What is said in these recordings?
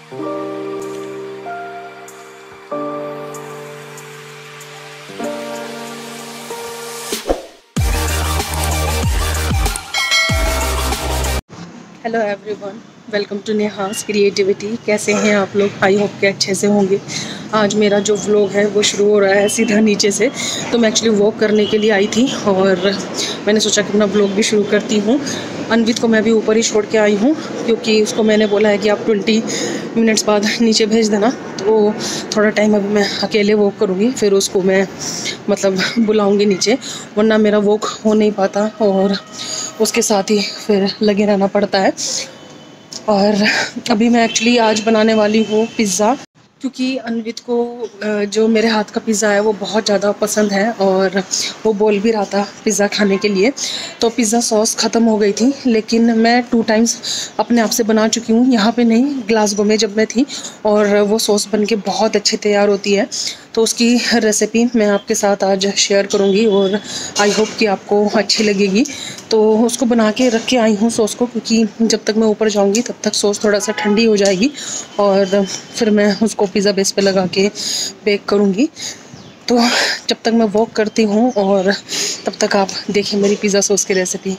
Hello everyone, welcome to Neha's creativity. कैसे हैं आप लोग? आई होप के अच्छे से होंगे। आज मेरा जो व्लॉग है वो शुरू हो रहा है सीधा नीचे से। तो मैं एक्चुअली वॉक करने के लिए आई थी और मैंने सोचा कि अपना व्लॉग भी शुरू करती हूँ। अनवित को मैं भी ऊपर ही छोड़ के आई हूँ क्योंकि उसको मैंने बोला है कि आप 20 मिनट्स बाद नीचे भेज देना। तो थोड़ा टाइम अभी मैं अकेले वॉक करूँगी, फिर उसको मैं मतलब बुलाऊँगी नीचे, वरना मेरा वॉक हो नहीं पाता और उसके साथ ही फिर लगे रहना पड़ता है। और अभी मैं एक्चुअली आज बनाने वाली हूँ पिज़्ज़ा, क्योंकि अनवित को जो मेरे हाथ का पिज़्ज़ा है वो बहुत ज़्यादा पसंद है और वो बोल भी रहा था पिज़्ज़ा खाने के लिए। तो पिज़्ज़ा सॉस ख़त्म हो गई थी, लेकिन मैं 2 टाइम्स अपने आप से बना चुकी हूँ, यहाँ पे नहीं, ग्लासगो में जब मैं थी, और वो सॉस बन के बहुत अच्छी तैयार होती है। तो उसकी रेसिपी मैं आपके साथ आज शेयर करूँगी और आई होप कि आपको अच्छी लगेगी। तो उसको बना के रख के आई हूँ सॉस को, क्योंकि जब तक मैं ऊपर जाऊँगी तब तक सॉस थोड़ा सा ठंडी हो जाएगी और फिर मैं उसको पिज़्ज़ा बेस पे लगा के बेक करूँगी। तो जब तक मैं वॉक करती हूँ और तब तक आप देखिए मेरी पिज़्ज़ा सॉस की रेसिपी।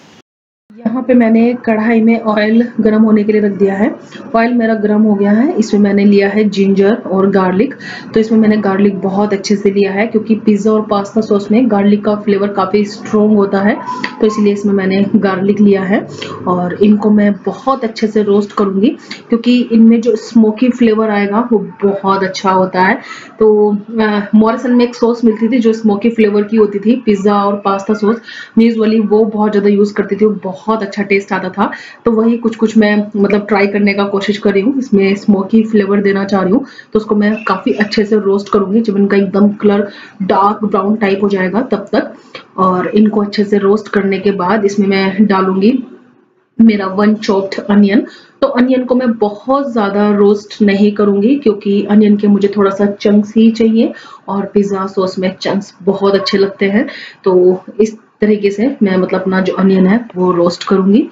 यहाँ पे मैंने कढ़ाई में ऑयल गरम होने के लिए रख दिया है। ऑयल मेरा गरम हो गया है। इसमें मैंने लिया है जिंजर और गार्लिक। तो इसमें मैंने गार्लिक बहुत अच्छे से लिया है क्योंकि पिज़्ज़ा और पास्ता सॉस में गार्लिक का फ्लेवर काफ़ी स्ट्रॉन्ग होता है, तो इसलिए इसमें मैंने गार्लिक लिया है। और इनको मैं बहुत अच्छे से रोस्ट करूँगी क्योंकि इनमें जो स्मोकी फ्लेवर आएगा वो बहुत अच्छा होता है। तो मॉरिसन में एक सॉस मिलती थी जो स्मोकी फ्लेवर की होती थी, पिज़्ज़ा और पास्ता सॉस। यूजुअली वो बहुत ज़्यादा यूज़ करती थी, वो बहुत अच्छा टेस्ट आता था। तो वही कुछ मैं मतलब ट्राई करने का कोशिश कर रही हूँ, इसमें स्मोकी फ्लेवर देना चाह रही हूँ। तो उसको मैं काफ़ी अच्छे से रोस्ट करूँगी जब इनका एकदम कलर डार्क ब्राउन टाइप हो जाएगा तब तक। और इनको अच्छे से रोस्ट करने के बाद इसमें मैं डालूंगी मेरा 1 चॉप्ड अनियन। तो अनियन को मैं बहुत ज़्यादा रोस्ट नहीं करूँगी क्योंकि अनियन के मुझे थोड़ा सा चंक्स ही चाहिए और पिज़्ज़ा सॉस में चंक्स बहुत अच्छे लगते हैं। तो इस तरीके से मैं मतलब अपना जो अनियन है वो रोस्ट करूँगी।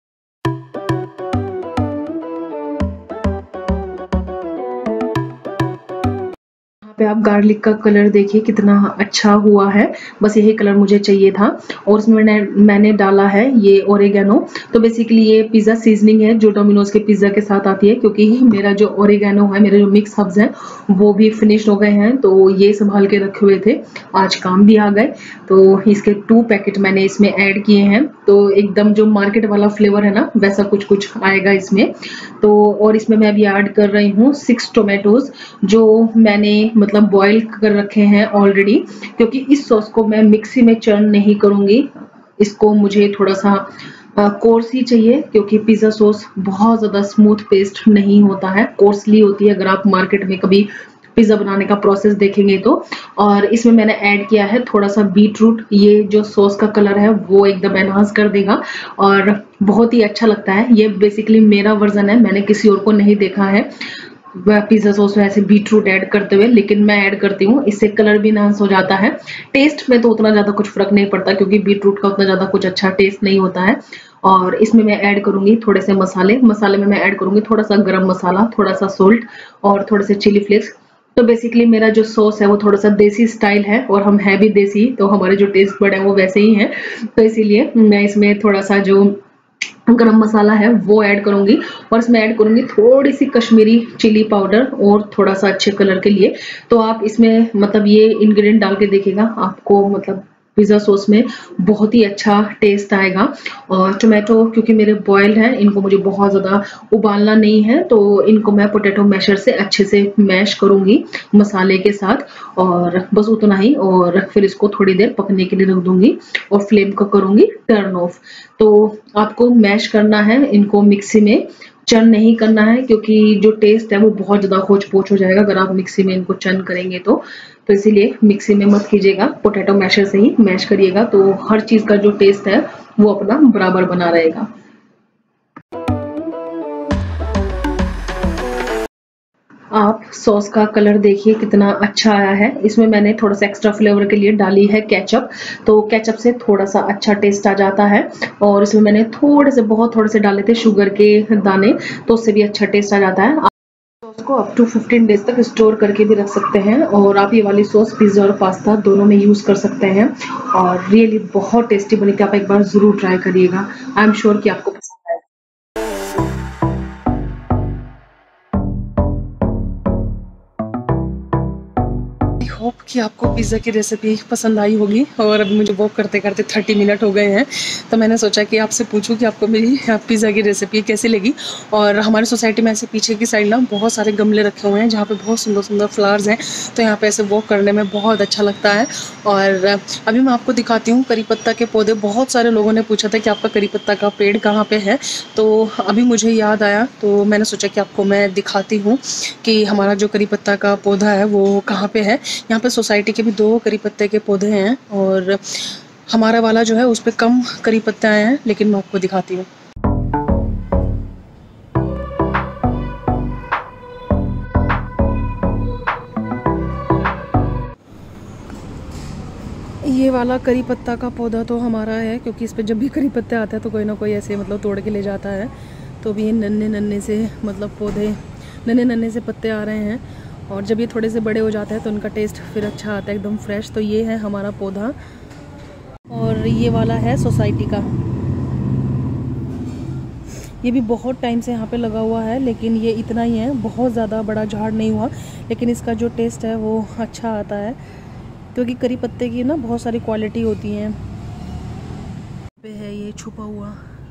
पे आप गार्लिक का कलर देखिए कितना अच्छा हुआ है, बस यही कलर मुझे चाहिए था। और उसमें मैंने डाला है ये ओरेगैनो। तो बेसिकली ये पिज़्ज़ा सीजनिंग है जो डोमिनोज के पिज़्ज़ा के साथ आती है, क्योंकि मेरा जो ओरेगैनो है, मेरे जो मिक्स हर्ब्स हैं वो भी फिनिश हो गए हैं, तो ये संभाल के रखे हुए थे, आज काम भी आ गए। तो इसके 2 पैकेट मैंने इसमें ऐड किए हैं। तो एकदम जो मार्केट वाला फ्लेवर है ना वैसा कुछ आएगा इसमें। तो और इसमें मैं अभी ऐड कर रही हूँ 6 टोमेटोज जो मैंने मतलब बॉईल कर रखे हैं ऑलरेडी, क्योंकि इस सॉस को मैं मिक्सी में चर्न नहीं करूँगी। इसको मुझे थोड़ा सा कोर्स ही चाहिए क्योंकि पिज़्ज़ा सॉस बहुत ज़्यादा स्मूथ पेस्ट नहीं होता है, कोर्सली होती है अगर आप मार्केट में कभी पिज़्ज़ा बनाने का प्रोसेस देखेंगे तो। और इसमें मैंने ऐड किया है थोड़ा सा बीट रूट, ये जो सॉस का कलर है वो एकदम एनहांस कर देगा और बहुत ही अच्छा लगता है। ये बेसिकली मेरा वर्जन है, मैंने किसी और को नहीं देखा है पिज़्ज़ा सॉस में ऐसे बीट रूट ऐड करते हुए, लेकिन मैं ऐड करती हूँ, इससे कलर भी एनहांस हो जाता है। टेस्ट में तो उतना ज़्यादा कुछ फर्क नहीं पड़ता क्योंकि बीट रूट का उतना ज़्यादा कुछ अच्छा टेस्ट नहीं होता है। और इसमें मैं ऐड करूँगी थोड़े से मसाले में मैं ऐड करूँगी थोड़ा सा गरम मसाला, थोड़ा सा सोल्ट और थोड़े से चिली फ्लेक्स। तो बेसिकली मेरा जो सॉस है वो थोड़ा सा देसी स्टाइल है और हम है भी देसी, तो हमारे जो टेस्ट बड है वो वैसे ही हैं। तो इसीलिए मैं इसमें थोड़ा सा जो गरम मसाला है वो ऐड करूंगी और इसमें ऐड करूंगी थोड़ी सी कश्मीरी चिली पाउडर और थोड़ा सा अच्छे कलर के लिए। तो आप इसमें मतलब ये इंग्रेडिएंट डाल के देखिएगा, आपको मतलब पिज़्ज़ा सॉस में बहुत ही अच्छा टेस्ट आएगा। और टोमेटो क्योंकि मेरे बॉइल्ड हैं, इनको मुझे बहुत ज़्यादा उबालना नहीं है, तो इनको मैं पोटैटो मैशर से अच्छे से मैश करूँगी मसाले के साथ, और बस उतना ही। और फिर इसको थोड़ी देर पकने के लिए रख दूँगी और फ्लेम को करूँगी टर्न ऑफ। तो आपको मैश करना है इनको, मिक्सी में चर्न नहीं करना है क्योंकि जो टेस्ट है वो बहुत ज़्यादा होच पोच हो जाएगा अगर आप मिक्सी में इनको चर्न करेंगे तो इसीलिए मिक्सी में मत कीजिएगा, पोटैटो मैशर से ही मैश करिएगा, तो हर चीज़ का जो टेस्ट है वो अपना बराबर बना रहेगा। आप सॉस का कलर देखिए कितना अच्छा आया है। इसमें मैंने थोड़ा सा एक्स्ट्रा फ्लेवर के लिए डाली है केचप, तो केचप से थोड़ा सा अच्छा टेस्ट आ जाता है। और इसमें मैंने थोड़े से बहुत थोड़े से डाले थे शुगर के दाने, तो उससे भी अच्छा टेस्ट आ जाता है। सॉस को अप टू 15 डेज तक स्टोर करके भी रख सकते हैं और आप ये वाली सॉस पिज़्ज़ा और पास्ता दोनों में यूज़ कर सकते हैं और रियली बहुत टेस्टी बनी थी। आप एक बार ज़रूर ट्राई करिएगा, आई एम श्योर कि आपको पसंद आएगा। होप कि आपको पिज़्ज़ा की रेसिपी पसंद आई होगी और अभी मुझे वॉक करते करते 30 मिनट हो गए हैं, तो मैंने सोचा कि आपसे पूछूं कि आपको मेरी पिज़्ज़ा की रेसिपी कैसी लगी। और हमारी सोसाइटी में ऐसे पीछे की साइड ना बहुत सारे गमले रखे हुए हैं जहाँ पे बहुत सुंदर सुंदर फ्लावर्स हैं, तो यहाँ पे ऐसे वॉक करने में बहुत अच्छा लगता है। और अभी मैं आपको दिखाती हूँ करी पत्ता के पौधे। बहुत सारे लोगों ने पूछा था कि आपका करी पत्ता का पेड़ कहाँ पे है, तो अभी मुझे याद आया, तो मैंने सोचा कि आपको मैं दिखाती हूँ कि हमारा जो करी पत्ता का पौधा है वो कहाँ पे है। यहाँ पे सोसाइटी के भी 2 करी पत्ते के पौधे हैं और हमारा वाला जो है उस पे कम करी पत्ते आए हैं, लेकिन मैं आपको दिखाती हूँ। ये वाला करी पत्ता का पौधा तो हमारा है, क्योंकि इस पे जब भी करी पत्ते आते हैं तो कोई ना कोई ऐसे मतलब तोड़ के ले जाता है। तो भी ये नन्हे नन्हे से मतलब पौधे, नन्हे नन्हे से पत्ते आ रहे हैं और जब ये थोड़े से बड़े हो जाते हैं तो उनका टेस्ट फिर अच्छा आता है, एकदम फ्रेश। तो ये है हमारा पौधा और ये वाला है सोसाइटी का। ये भी बहुत टाइम से यहाँ पे लगा हुआ है, लेकिन ये इतना ही है, बहुत ज़्यादा बड़ा झाड़ नहीं हुआ, लेकिन इसका जो टेस्ट है वो अच्छा आता है, क्योंकि करी पत्ते की ना बहुत सारी क्वालिटी होती हैं। पे है ये छुपा हुआ।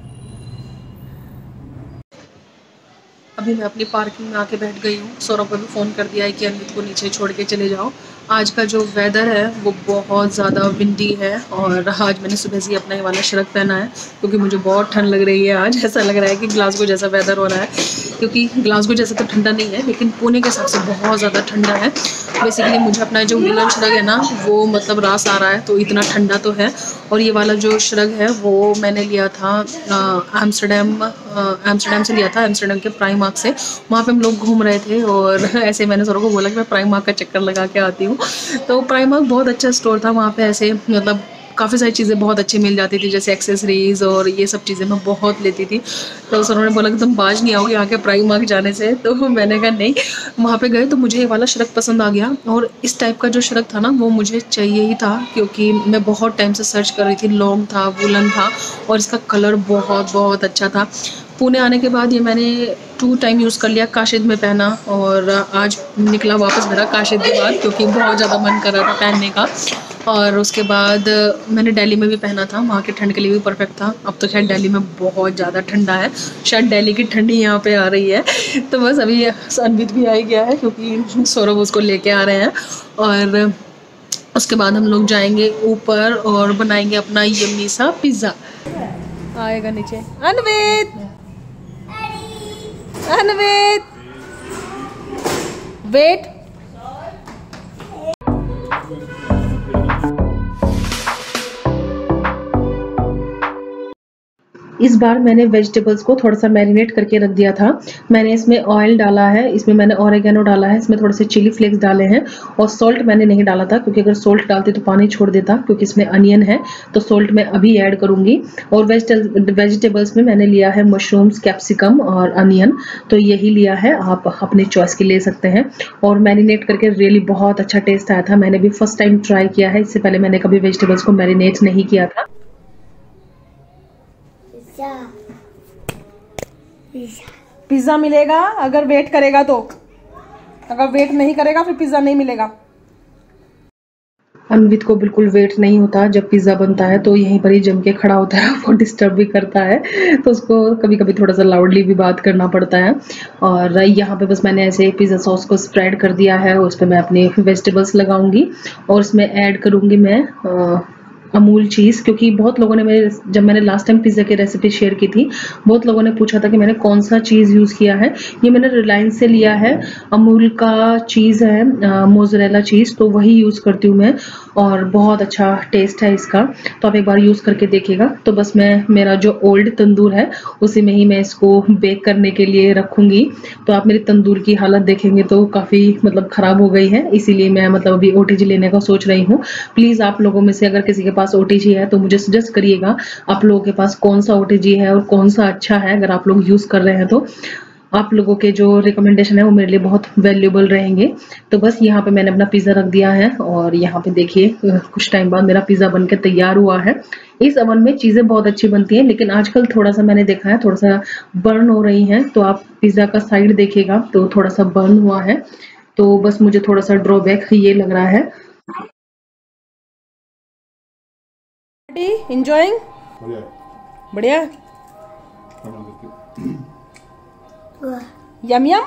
अभी मैं अपनी पार्किंग में आके बैठ गई हूँ। सौरभ को भी फ़ोन कर दिया है कि अमित को नीचे छोड़ के चले जाओ। आज का जो वेदर है वो बहुत ज़्यादा विंडी है और आज मैंने सुबह से अपना ये वाला शर्ट पहना है क्योंकि मुझे बहुत ठंड लग रही है। आज ऐसा लग रहा है कि ग्लासगो जैसा वेदर हो रहा है, क्योंकि ग्लासगो जैसा तो ठंडा नहीं है लेकिन पुणे के हिसाब से बहुत ज़्यादा ठंडा है। बेसिकली मुझे अपना जो वुलन श्रग है ना वो मतलब रास आ रहा है, तो इतना ठंडा तो है। और ये वाला जो श्रग है वो मैंने लिया था एम्स्टर्डम से लिया था, एम्स्टर्डम के प्राइमार्क से। वहाँ पे हम लोग घूम रहे थे और ऐसे मैंने सौरभ को बोला कि मैं प्राइमार्क का चक्कर लगा के आती हूँ। तो प्राइमार्क बहुत अच्छा स्टोर था, वहाँ पे ऐसे मतलब काफ़ी सारी चीज़ें बहुत अच्छी मिल जाती थी, जैसे एक्सेसरीज और ये सब चीज़ें मैं बहुत लेती थी। तो सर ने बोला कि तुम बाज नहीं आओगे आके प्राइमार्क जाने से, तो मैंने कहा नहीं। वहाँ पे गए तो मुझे ये वाला श्रग पसंद आ गया और इस टाइप का जो श्रग था ना वो मुझे चाहिए ही था, क्योंकि मैं बहुत टाइम से सर्च कर रही थी। लॉन्ग था, वुलन था और इसका कलर बहुत बहुत अच्छा था। पुणे आने के बाद ये मैंने 2 टाइम यूज़ कर लिया, काशिद में पहना और आज निकला वापस मेरा काशिद के बाद, क्योंकि बहुत ज़्यादा मन कर रहा था पहनने का। और उसके बाद मैंने दिल्ली में भी पहना था, वहाँ की ठंड के लिए भी परफेक्ट था। अब तो खैर दिल्ली में बहुत ज़्यादा ठंडा है, शायद दिल्ली की ठंडी यहाँ पे आ रही है। तो बस अभी अनवित भी आ गया है क्योंकि सौरभ उसको लेके आ रहे हैं और उसके बाद हम लोग जाएंगे ऊपर और बनाएंगे अपना यम्मी सा पिज़्ज़ा। आएगा नीचे अनवित, अनवित वेट। इस बार मैंने वेजिटेबल्स को थोड़ा सा मैरिनेट करके रख दिया था। मैंने इसमें ऑयल डाला है, इसमें मैंने ऑरिगेनो डाला है, इसमें थोड़े से चिली फ्लेक्स डाले हैं और सॉल्ट मैंने नहीं डाला था क्योंकि अगर सॉल्ट डालते तो पानी छोड़ देता, क्योंकि इसमें अनियन है तो सॉल्ट मैं अभी ऐड करूंगी। और वेजिटेबल्स में मैंने लिया है मशरूम्स, कैप्सिकम और अनियन, तो यही लिया है, आप अपने चॉइस के ले सकते हैं। और मैरिनेट करके रियली बहुत अच्छा टेस्ट आया था। मैंने भी फर्स्ट टाइम ट्राई किया है, इससे पहले मैंने कभी वेजिटेबल्स को मैरिनेट नहीं किया था। पिज्जा मिलेगा अगर वेट करेगा तो, अगर वेट नहीं करेगा फिर पिज्जा नहीं मिलेगा। अनवित को बिल्कुल वेट नहीं होता, जब पिज्जा बनता है तो यहीं पर ही जम के खड़ा होता है, वो डिस्टर्ब भी करता है, तो उसको कभी कभी थोड़ा सा लाउडली भी बात करना पड़ता है। और यहाँ पे बस मैंने ऐसे पिज्जा सॉस को स्प्रेड कर दिया है, उस पर मैं अपने वेजिटेबल्स लगाऊंगी और उसमें ऐड करूंगी मैं अमूल चीज़, क्योंकि बहुत लोगों ने जब मैंने लास्ट टाइम पिज़्ज़ा की रेसिपी शेयर की थी, बहुत लोगों ने पूछा था कि मैंने कौन सा चीज़ यूज़ किया है। ये मैंने रिलायंस से लिया है, अमूल का चीज़ है, मोज़रेला चीज़, तो वही यूज़ करती हूँ मैं और बहुत अच्छा टेस्ट है इसका, तो आप एक बार यूज़ करके देखिएगा। तो बस मैं मेरा जो ओल्ड तंदूर है उसी में ही मैं इसको बेक करने के लिए रखूँगी। तो आप मेरी तंदूर की हालत देखेंगे तो काफ़ी मतलब ख़राब हो गई है, इसीलिए मैं मतलब अभी OTG लेने का सोच रही हूँ। प्लीज़ आप लोगों में से अगर किसी के पास OTG है तो मुझे सजेस्ट करिएगा आप लोगों के पास कौन सा OTG है और कौन सा अच्छा है, अगर आप लोग यूज़ कर रहे हैं तो। आप लोगों के जो रिकमेंडेशन है वो मेरे लिए बहुत वैल्यूएबल रहेंगे। तो बस यहाँ पे मैंने अपना पिज़्ज़ा रख दिया है और यहाँ पे देखिए कुछ टाइम बाद मेरा पिज़्ज़ा बनके तैयार हुआ है। इस ओवन में चीज़ें बहुत अच्छी बनती हैं, लेकिन आजकल थोड़ा-सा मैंने देखा है थोड़ा-सा बर्न हो रही हैं, तो आप पिज़्ज़ा का साइड देखिएगा तो थोड़ा-सा बर्न हुआ है। तो बस मुझे थोड़ा-सा ड्रॉबैक ये लग रहा है। एंजॉयिंग बढ़िया यम यम।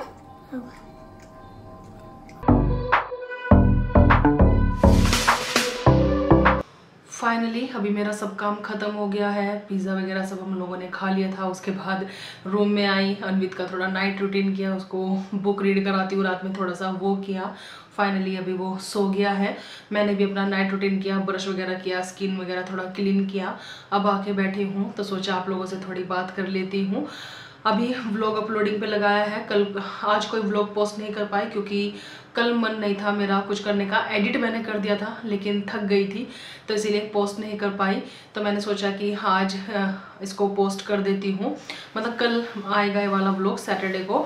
फाइनली अभी मेरा सब काम ख़त्म हो गया है। पिज़्ज़ा वगैरह सब हम लोगों ने खा लिया था। उसके बाद रूम में आई, अनवित का थोड़ा नाइट रूटीन किया, उसको बुक रीड कराती हूँ रात में, थोड़ा सा वो किया। फाइनली अभी वो सो गया है। मैंने भी अपना नाइट रूटीन किया, ब्रश वगैरह किया, स्किन वगैरह थोड़ा क्लीन किया। अब आके बैठी हूँ तो सोचा आप लोगों से थोड़ी बात कर लेती हूँ। अभी व्लॉग अपलोडिंग पे लगाया है। आज कोई व्लॉग पोस्ट नहीं कर पाई क्योंकि कल मन नहीं था मेरा कुछ करने का। एडिट मैंने कर दिया था लेकिन थक गई थी तो इसीलिए पोस्ट नहीं कर पाई। तो मैंने सोचा कि आज इसको पोस्ट कर देती हूँ, मतलब कल आएगा ये वाला व्लॉग सैटरडे को।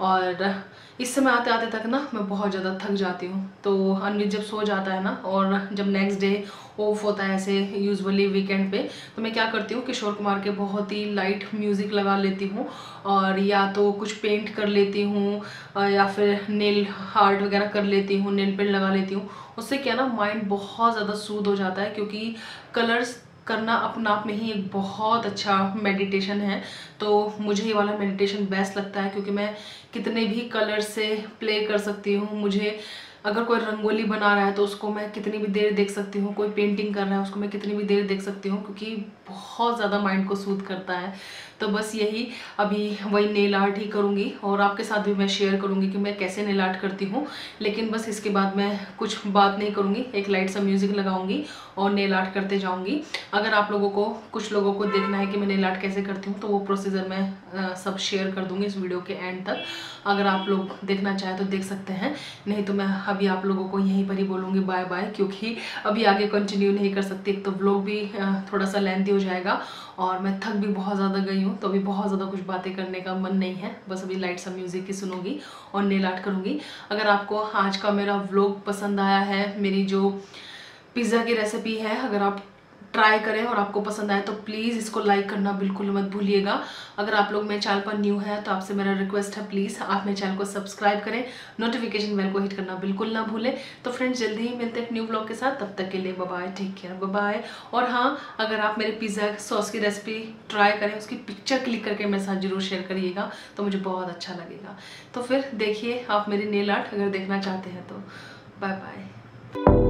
और इस समय आते आते तक ना मैं बहुत ज़्यादा थक जाती हूँ। तो अनवित जब सो जाता है ना और जब नेक्स्ट डे ऑफ होता है ऐसे यूजुअली वीकेंड पे, तो मैं क्या करती हूँ किशोर कुमार के बहुत ही लाइट म्यूज़िक लगा लेती हूँ और या तो कुछ पेंट कर लेती हूँ या फिर नेल आर्ट वगैरह कर लेती हूँ, नेल पेंट लगा लेती हूँ। उससे क्या ना माइंड बहुत ज़्यादा सूद हो जाता है, क्योंकि कलर्स करना अपना आप में ही एक बहुत अच्छा मेडिटेशन है। तो मुझे ये वाला मेडिटेशन बेस्ट लगता है क्योंकि मैं कितने भी कलर से प्ले कर सकती हूँ। मुझे अगर कोई रंगोली बना रहा है तो उसको मैं कितनी भी देर देख सकती हूँ, कोई पेंटिंग कर रहा है उसको मैं कितनी भी देर देख सकती हूँ, क्योंकि बहुत ज़्यादा माइंड को सूद करता है। तो बस यही अभी वही नेल आर्ट ही करूँगी और आपके साथ भी मैं शेयर करूँगी कि मैं कैसे नेल आर्ट करती हूँ। लेकिन बस इसके बाद मैं कुछ बात नहीं करूँगी, एक लाइट सा म्यूज़िक लगाऊंगी और नेल आर्ट करते जाऊँगी। अगर आप लोगों को कुछ लोगों को देखना है कि मैं नेल आर्ट कैसे करती हूँ तो वो प्रोसीजर मैं सब शेयर कर दूँगी इस वीडियो के एंड तक। अगर आप लोग देखना चाहें तो देख सकते हैं, नहीं तो मैं अभी आप लोगों को यहीं पर ही बोलूँगी बाय बाय, क्योंकि अभी आगे कंटिन्यू नहीं कर सकती। एक तो व्लॉग भी थोड़ा सा लेंथी हो जाएगा और मैं थक भी बहुत ज़्यादा गई हूँ, तो अभी बहुत ज़्यादा कुछ बातें करने का मन नहीं है। बस अभी लाइट सा म्यूज़िक ही सुनूंगी और नेल आर्ट करूँगी। अगर आपको आज का मेरा व्लॉग पसंद आया है, मेरी जो पिज़्ज़ा की रेसिपी है, अगर आप ट्राई करें और आपको पसंद आए तो प्लीज़ इसको लाइक करना बिल्कुल मत भूलिएगा। अगर आप लोग मेरे चैनल पर न्यू है तो आपसे मेरा रिक्वेस्ट है, प्लीज़ आप मेरे चैनल को सब्सक्राइब करें, नोटिफिकेशन बेल को हिट करना बिल्कुल ना भूलें। तो फ्रेंड्स जल्दी ही मिलते हैं एक न्यू व्लॉग के साथ, तब तक के लिए bye bye, take care, bye bye. और हाँ, अगर आप मेरे पिज़्ज़ा सॉस की रेसिपी ट्राई करें, उसकी पिक्चर क्लिक करके मेरे साथ जरूर शेयर करिएगा, तो मुझे बहुत अच्छा लगेगा। तो फिर देखिए आप मेरी नेल आर्ट अगर देखना चाहते हैं तो बाय बाय।